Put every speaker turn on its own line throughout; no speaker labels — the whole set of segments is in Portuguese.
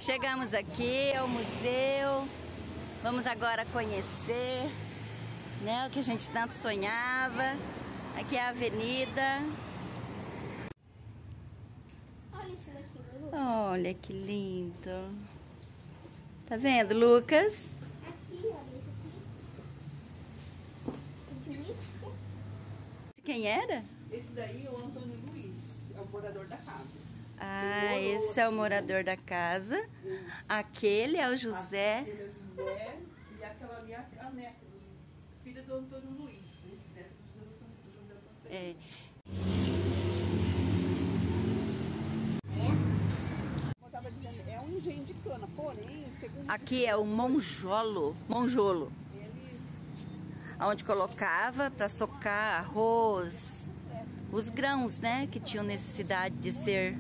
Chegamos aqui ao museu. Vamos agora conhecer, né, o que a gente tanto sonhava. Aqui é a avenida.
Olha isso daqui, Lu.
Olha que lindo. Tá vendo, Lucas?
Aqui, olha isso aqui.
Quem era?
Esse daí é o Antônio Luiz, é o morador da casa.
Ah, esse é o morador da casa.
Isso.
Aquele é o José.
Aquele é o José e aquela ali é a neta, filha do Antônio Luiz, né? Neta do José Antônio.
É.
Como eu estava dizendo, é um engenho de cana, porém, segundo...
Aqui é o monjolo.
Eles...
Onde colocava para socar arroz, os grãos, né, que tinham necessidade de ser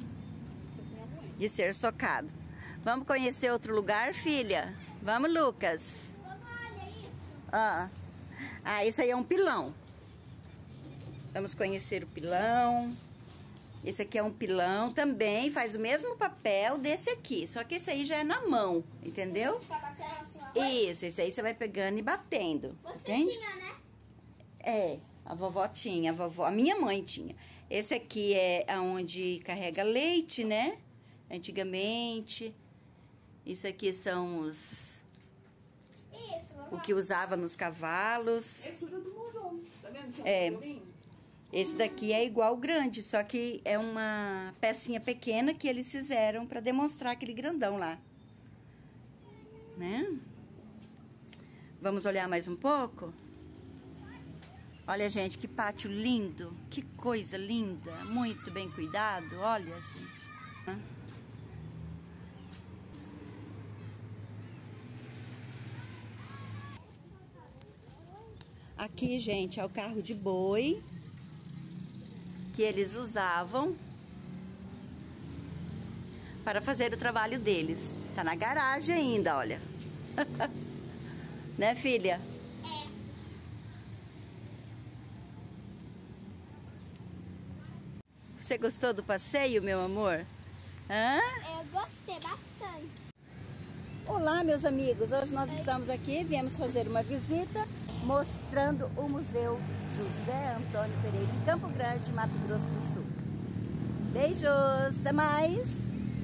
socado. Vamos conhecer outro lugar, filha? Vamos, Lucas.
Olha isso.
Ah, isso aí é um pilão. Vamos conhecer o pilão. Esse aqui é um pilão também, faz o mesmo papel desse aqui, só que esse aí já é na mão, entendeu? Isso, esse aí você vai pegando e batendo,
Você
entende?
tinha, né?
É, a vovó tinha, a minha mãe tinha. Esse aqui é aonde carrega leite, né? Antigamente. Isso aqui são os...
Isso,
o que usava nos cavalos.
Esse é do monjolo, tá vendo? Tinha
É.
monjolinho.
Esse daqui é igual o grande, só que é uma pecinha pequena que eles fizeram para demonstrar aquele grandão lá. Né? Vamos olhar mais um pouco? Olha, gente, que pátio lindo, que coisa linda, muito bem cuidado, olha, gente. Aqui, gente, é o carro de boi que eles usavam para fazer o trabalho deles. Tá na garagem ainda, olha. Né, filha?
É.
Você gostou do passeio, meu amor? Hã?
Eu gostei bastante.
Olá, meus amigos. Hoje nós estamos aqui, viemos fazer uma visita mostrando o Museu José Antônio Pereira em Campo Grande, Mato Grosso do Sul. Beijos, até mais!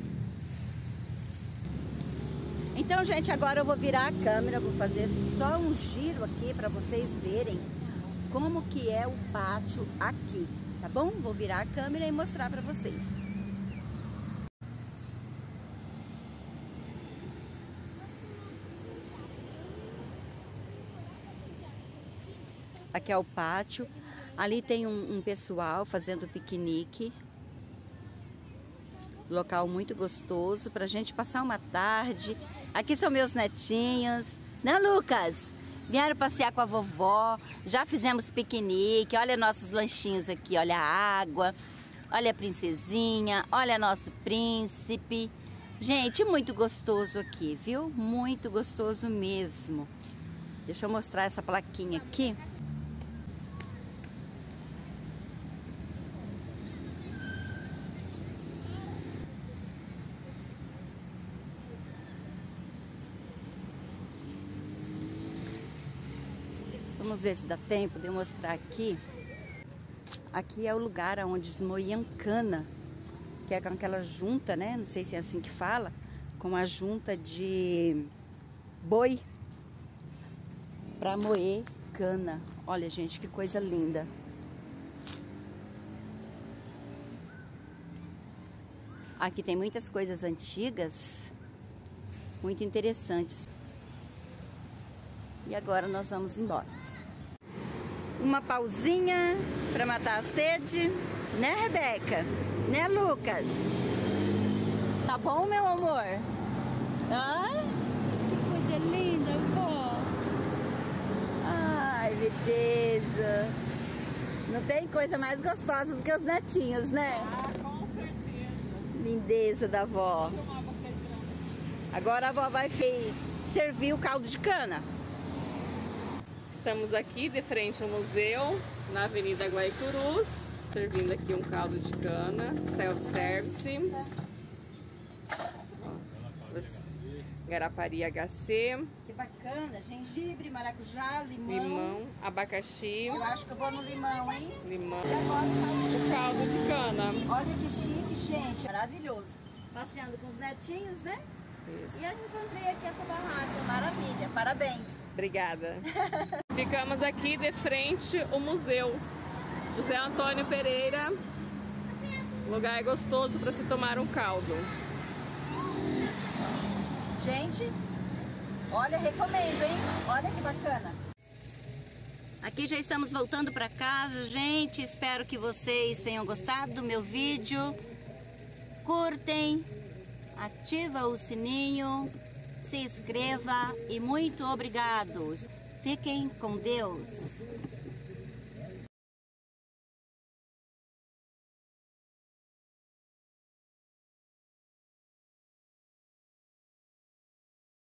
Então, gente, agora eu vou virar a câmera, vou fazer só um giro aqui para vocês verem como que é o pátio aqui, tá bom? Vou virar a câmera e mostrar para vocês. Aqui é o pátio, ali tem um pessoal fazendo piquenique, local muito gostoso pra gente passar uma tarde. Aqui são meus netinhos, né, Lucas? Vieram passear com a vovó, já fizemos piquenique, olha nossos lanchinhos aqui, olha a água, olha a princesinha, olha nosso príncipe. Gente, muito gostoso aqui, viu? Muito gostoso mesmo. Deixa eu mostrar essa plaquinha aqui. Vamos ver se dá tempo de eu mostrar aqui. Aqui é o lugar onde eles moíam cana, que é com aquela junta, né? Não sei se é assim que fala, com a junta de boi para moer cana. Olha, gente, que coisa linda. Aqui tem muitas coisas antigas, muito interessantes. E agora nós vamos embora. Uma pausinha para matar a sede, né, Rebeca? Né, Lucas? Tá bom, meu amor? Ah, que coisa linda, vó. Ai, beleza. Não tem coisa mais gostosa do que os netinhos, né?
Ah, com certeza.
Lindeza da vó. Agora a vó vai servir o caldo de cana.
Estamos aqui de frente ao museu, na Avenida Guaicurus, servindo aqui um caldo de cana, self-service. Garapari HC.
Que bacana, gengibre, maracujá,
Limão, abacaxi.
Eu acho que eu vou no limão, hein?
Limão.
E agora
O caldo de cana.
olha que chique, gente. Maravilhoso. Passeando com os netinhos, né?
Isso.
E eu encontrei aqui essa barraca. Maravilha. Parabéns.
Obrigada. Ficamos aqui de frente ao museu José Antônio Pereira. Lugar gostoso para se tomar um caldo.
Gente, olha, recomendo, hein? Olha que bacana. Aqui já estamos voltando para casa, gente. Espero que vocês tenham gostado do meu vídeo. Curtem, ativa o sininho, se inscreva e muito obrigado. Fiquem com Deus.